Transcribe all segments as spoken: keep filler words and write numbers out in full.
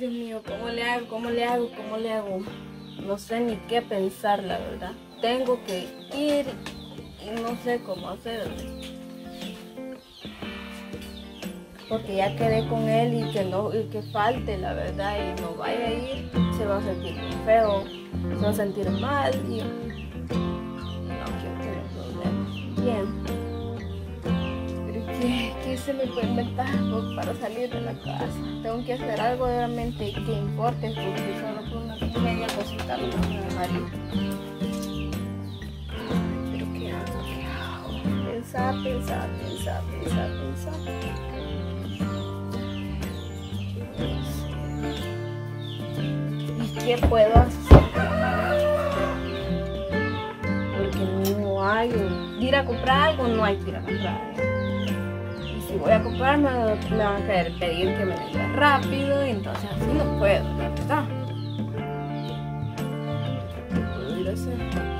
Dios mío, ¿cómo le hago? ¿Cómo le hago? ¿Cómo le hago? No sé ni qué pensar, la verdad. Tengo que ir y no sé cómo hacerlo. Porque ya quedé con él y que no, y que falte, la verdad, y no vaya a ir, se va a sentir feo, se va a sentir mal y no quiero tener problemas. Bien. Pero ¿qué, qué se me puede inventar para salir de la casa? Tengo que hacer algo realmente que importe, porque solo por una media cosita no me voy a dejar ir. Pero ¿qué hago? ¿Qué hago? Pensar, pensar, pensar, pensar, pensar. ¿Y qué puedo hacer? Porque no hay. Ir a comprar algo, no hay que ir a comprar. Y si voy a comprar, me, me van a querer pedir que me venga rápido. Y entonces así no puedo, la verdad. ¿Qué puedo ir a hacer?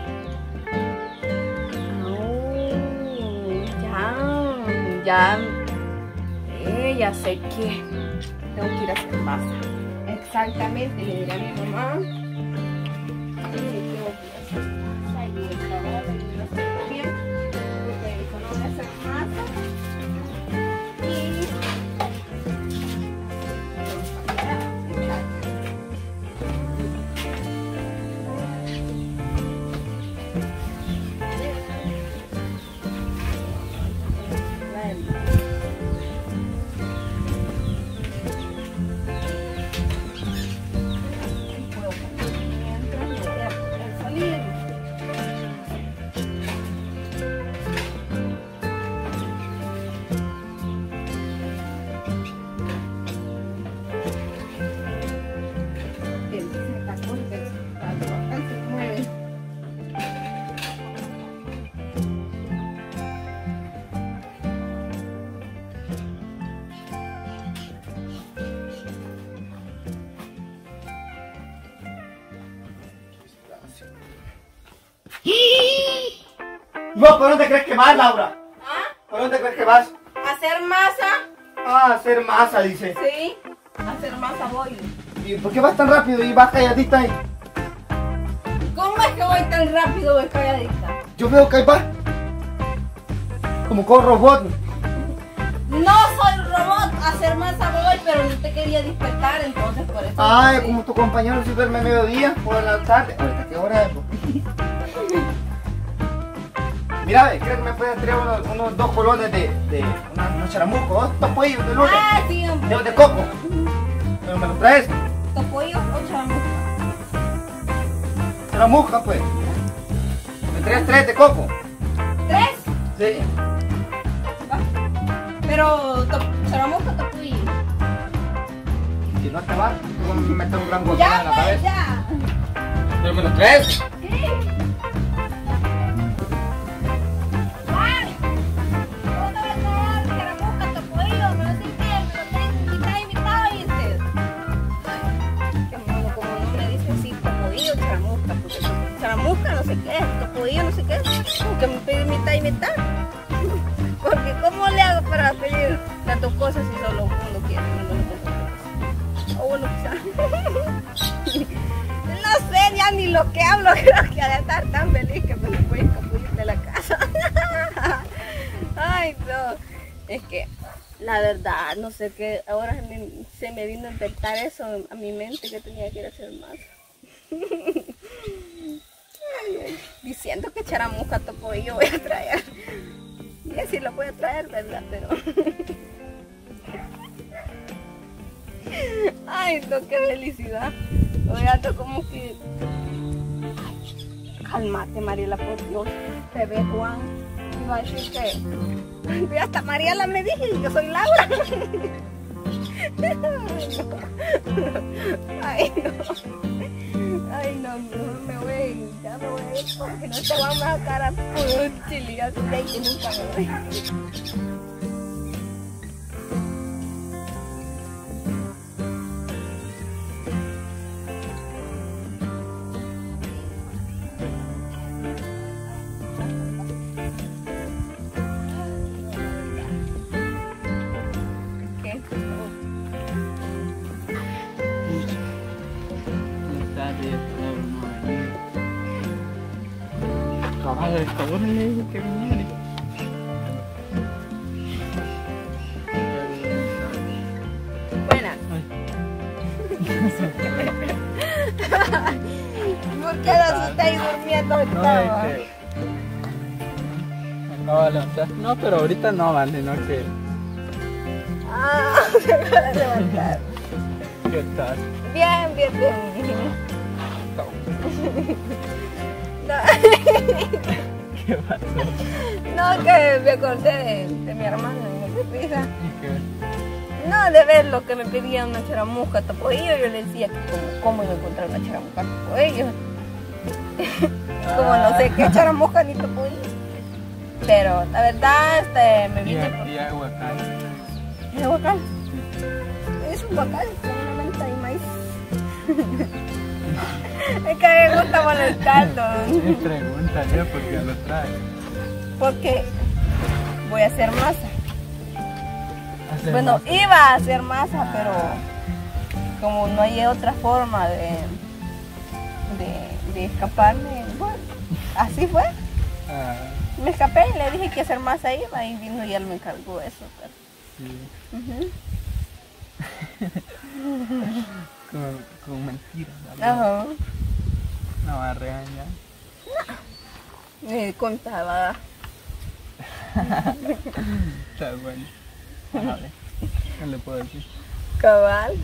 No, ya, ya. Eh, ya sé que tengo que ir a hacer masa. Exactamente, le diré a mi mamá. Y tengo que ir a hacer masa y el trabajo de lo hacer bien. Porque eso no voy a hacer masa. Y ¿Vos por dónde crees que vas, Laura? ¿Ah? ¿Por dónde crees que vas? ¿Hacer masa? Ah, hacer masa, dice. Sí, hacer masa voy. ¿Y por qué vas tan rápido y vas calladita ahí? ¿Cómo es que voy tan rápido, voy calladita? Yo veo que ahí vas como con robot. No soy robot, hacer masa voy, pero no te quería despertar, entonces por eso. Ay, como tu compañero si duerme a mediodía o en la tarde. Ahorita, ¿qué hora es? Mira, ve, creo que me puedes traer unos, unos dos colones de, de una, unos charamucos, dos topollos de lunes. Ah, sí, hombre. De, de coco. Pero me los traes. ¿Topollo o charamusca? Charamusca, pues. Me traes tres de coco. ¿Tres? Sí. Va. Pero, charamusca o topollo. Si no te vas, te voy a meter un gran golpe Ya, en la pues, cabeza. ya. Pero me los traes. Sí. Charamusca, no sé qué, topodillo, no sé qué, que me pedí mitad y mitad. Porque ¿cómo le hago para pedir las dos cosas si solo uno quiere? O bueno, quizás. No sé ya ni lo que hablo, creo que ha de estar tan feliz que me lo voy a escapullir de la casa. Ay, no, es que la verdad, no sé qué, ahora se me, se me vino a inventar eso a mi mente que tenía que ir a hacer más. Ay, ay, diciendo que charamusca topollo voy a traer. Y así lo voy a traer, ¿verdad? Pero ay, no, qué felicidad. Hoy ando como que ay, cálmate, Mariela, por Dios. Te ve Juan. Iba a decir que hasta Mariela me dije y yo soy Laura. Ay, no. Ay, no, no me voy a ir, ya me voy a ir porque no te vamos a sacar a puro chiligas de ahí que nunca me voy. ver, ¿cómo le dije que viniera? Buena. ¿Por qué no se está ahí durmiendo? No, Estaba? es que me acabo de levantar. No, pero ahorita no, man, sino que... Ah, se acaba de levantar. ¿Qué tal? Bien, bien, bien. No. ¿Qué pasó? No, que me acordé de, de mi hermano y me dio risa. ¿Y qué? No, de ver lo que me pedía una charamusca topoillo, yo le decía que cómo, cómo iba a encontrar una charamusca topoillo. Como no sé qué charamusca ni topoillo. Pero la verdad, este, me Y, vine por... y aguacate. ¿Es guacal? Es un guacal con una menta y maíz. Es que me gusta molestarlo. Me preguntaría por qué lo trae. Porque voy a hacer masa. Hacer Bueno, masa. iba a hacer masa, pero como no hay otra forma de, de, de escaparme, bueno, así fue. Ah, Me escapé y le dije que hacer masa iba y vino y él me encargó eso. Pero... sí. Ujú. Con, con mentiras, ¿verdad? Ajá. No va a regañar. Me contaba. Está bueno. A ver, ¿qué le puedo decir? Cabal.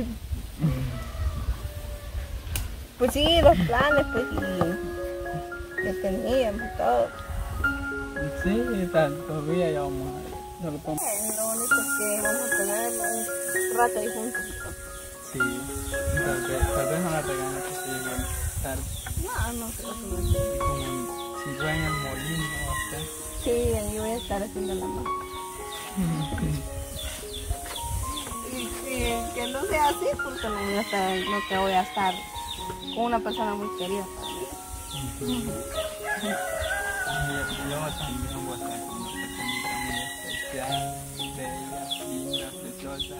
Pues sí, los planes, pues, y que teníamos y todo. Sí, tal, todavía ya vamos a ver. No lo podemos... Lo único que vamos a tener un rato ahí juntos. Sí, tal vez, tal vez no la regañe que se llegue tarde. No, no creo que no sé. Y como si fue en el molino o sea. Sí, ahí voy a estar haciendo la mano. Y, y que no sea así porque no, voy a estar, no que voy a estar con una persona muy querida para mí. Y yo también voy a estar con una personita muy especial, bella, linda, preciosa.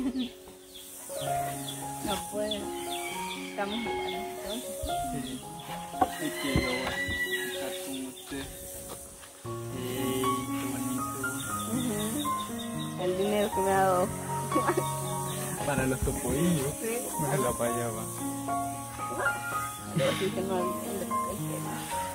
No puedo. Estamos iguales entonces. Sí, y que yo voy a estar con usted. ¡Ey, qué bonito! Uh-huh. El dinero que me ha dado. Para los topoillos, Sí. no se la fallaba. Pero sí que no entiende lo que hay que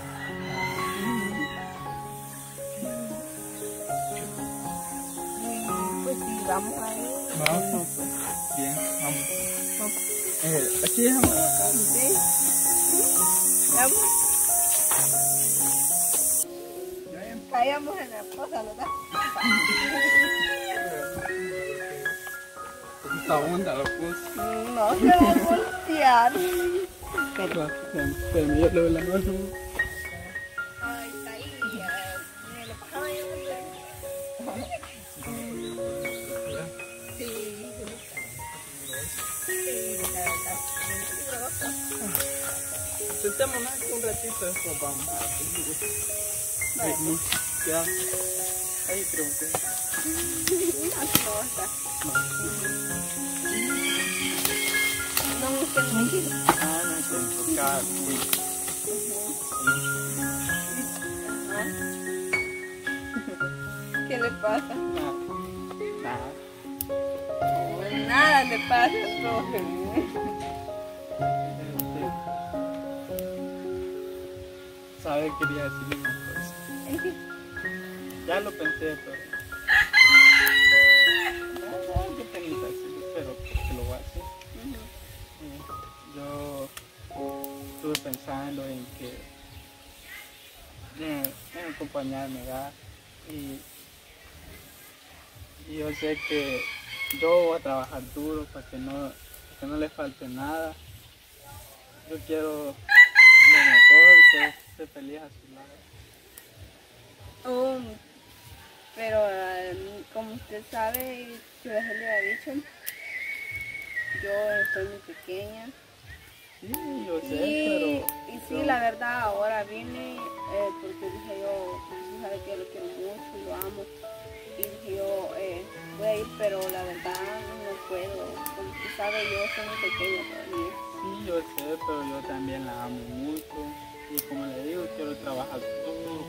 hacer. Pues sí, vamos a ir. Vamos. No, pues. Bien, vamos. Vamos. Eh, aquí déjame acá. Sí. Vamos. Caíamos en la cosa, ¿verdad? Esta onda lo puse. No se va a voltear. Pero, Pero yo le doy la mano. ay, caía. Me lo pasaba yo. Sí. Sí, la verdad. Sentémonos aquí un ratito, después vamos a seguir. Ay, no, ya. Ahí pregunté. Una cosa. No me gusta mucho. Ah, no sé enfocar, sí. ¿Qué le pasa? Nada. Nada. Pues nada le pasa, profe. ¿Sabe? Quería decirle una cosa. ¿En qué? Ya lo pensé, pero... No, yo tenía que decirlo, pero porque lo voy a hacer. Eh, Yo estuve pensando en que en, en acompañarme, ¿verdad? Y, y yo sé que yo voy a trabajar duro para que no, para que no le falte nada. Yo quiero lo mejor, quiero ser feliz a su lado. Oh, pero um, como usted sabe, yo ya se le había dicho, yo estoy muy pequeña. Sí, yo sé, Y, pero... y sí, yo- la verdad, ahora vine eh, porque dije yo, pues, usted sabe que yo lo quiero mucho y lo amo. Y dije yo, eh, voy a ir, pero la verdad no puedo. Como usted sabe, yo soy muy pequeña todavía. Sí, yo sé, pero yo también la amo mucho. Y como le digo, quiero trabajar duro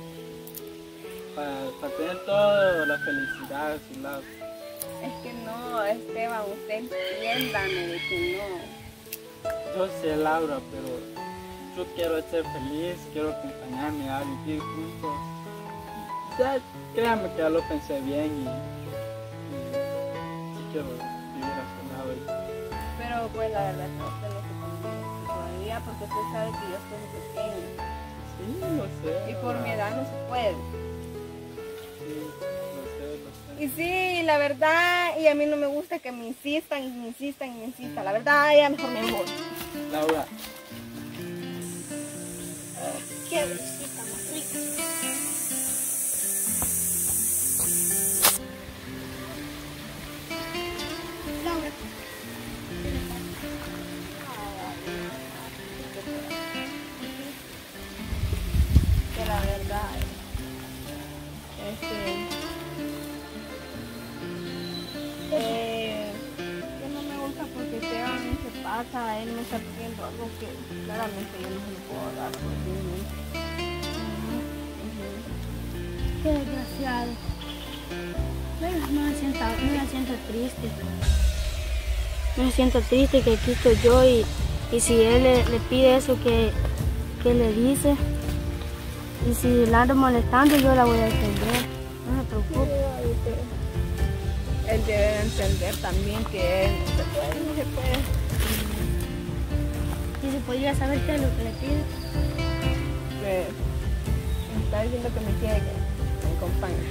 para, para tener toda la felicidad a su lado. Es que no, Esteban, usted entiéndame de que no. Yo sé, Laura, pero yo quiero ser feliz, quiero acompañarme a vivir juntos. Ya, créanme que ya lo pensé bien y, y sí quiero vivir a su lado. Y... Pero pues la verdad es que usted no se conviene todavía porque usted sabe que yo estoy pequeña. Sí, lo sé. Y por mi edad no se puede. Sí, lo sé, lo sé. Y sí, la verdad, y a mí no me gusta que me insistan, y me insistan, y me insistan. La verdad, ya mejor me voy. Laura. Qué brisita más rica. Laura. Que la verdad, este, eh, que no me gusta porque Esteban se pasa, él me está pidiendo algo que claramente yo no se lo puedo dar. Qué desgraciado. Bueno, no me siento, no me siento triste. Me siento triste que aquí estoy yo y, y si él le, le pide eso que, que le dice, y si la ando molestando yo la voy a defender. No se preocupe. Él debe entender también que él no se puede, no se puede. Y si podría saber qué es lo que le pide. Que me está diciendo que me quiere que me acompañe.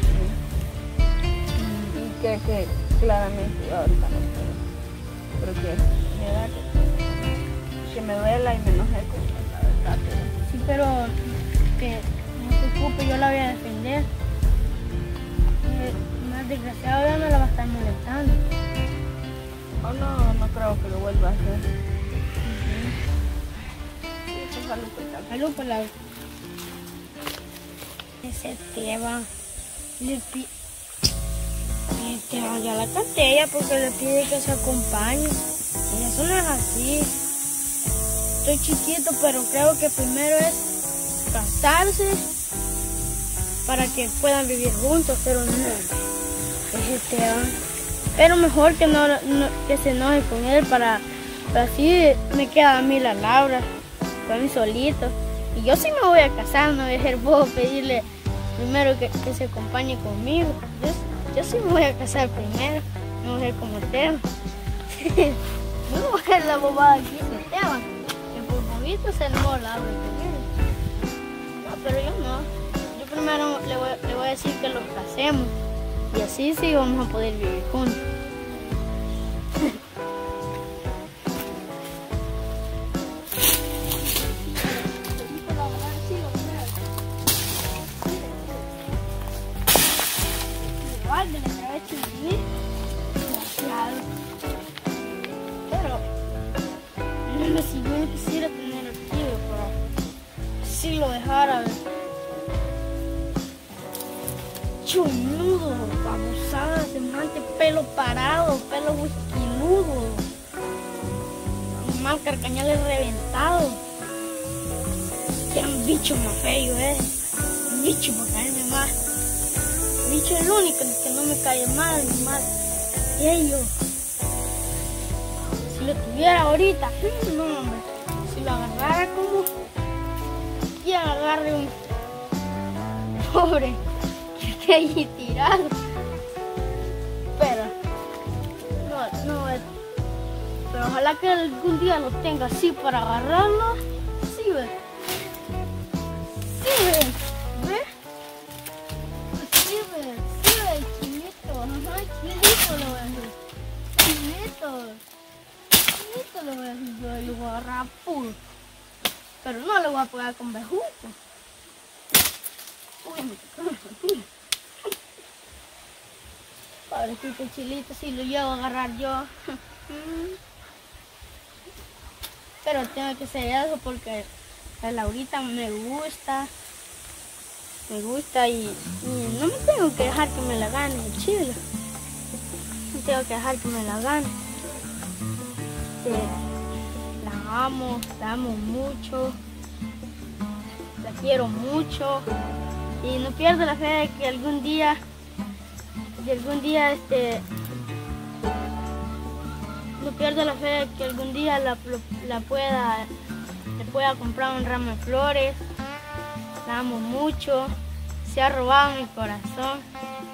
Y que, que claramente yo ahorita no puedo. Pero que me da que, que me duela y me enoje con él, la verdad. Pero Sí, pero que no se preocupe, yo la voy a defender. Eh, más desgraciado ya no la va a estar molestando. oh, no, no creo que lo vuelva a hacer. Sí, eso es algo que tal. Salud por la... Ese Esteban le pide... Esteban ya la canté ella porque le pide que se acompañe. Y eso no es así. Estoy chiquito, pero creo que primero es casarse para que puedan vivir juntos, pero no. Es Esteban. Pero mejor que no, no que se enoje con él para, para así me queda a mí la Laura, para mí solito. Y yo sí me voy a casar, no voy a ser bobo pedirle primero que, que se acompañe conmigo. Yo, yo sí me voy a casar primero, no voy a ser como Esteban. Yo no voy a ser la bobada aquí de Esteban, que por poquito se enojó Laura conmigo. No, pero yo no. Yo primero le voy, le voy a decir que los casemos y así sí vamos a poder vivir juntos. Igual de la cabeza de vivir, demasiado. Pero no, si yo no quisiera tener el tío para si lo dejara chunudo, abusada, semejante pelo parado, pelo whiskynudo, mal carcañales reventados. Qué un bicho más feo es, un bicho para caerme más. El bicho es el único que no me cae mal, ni mal. Y ellos, si lo tuviera ahorita, no hombre, si lo agarrara como, y agarre un pobre que esté allí tirado. Pero, no, no, pero ojalá que algún día lo tenga así para agarrarlo. Sí, ve. Sí, ve. ¿Ve? Sí, ve. Sí, ve, chinito. Ajá, chinito lo voy a hacer. Chinito. Chinito lo voy a hacer. Yo lo voy a agarrar puro. Pero no le voy a pegar con bejuco. Uy, pobrecito Chilito, si lo llevo a agarrar yo. Pero tengo que hacer eso porque a Laurita me gusta. Me gusta y, y no me tengo que dejar que me la gane el chile. No tengo que dejar que me la gane. Que la amo, la amo mucho. La quiero mucho. y no pierdo la fe de que algún día, de algún día este, no pierdo la fe de que algún día la, la pueda, le pueda comprar un ramo de flores. La amo mucho, se ha robado mi corazón.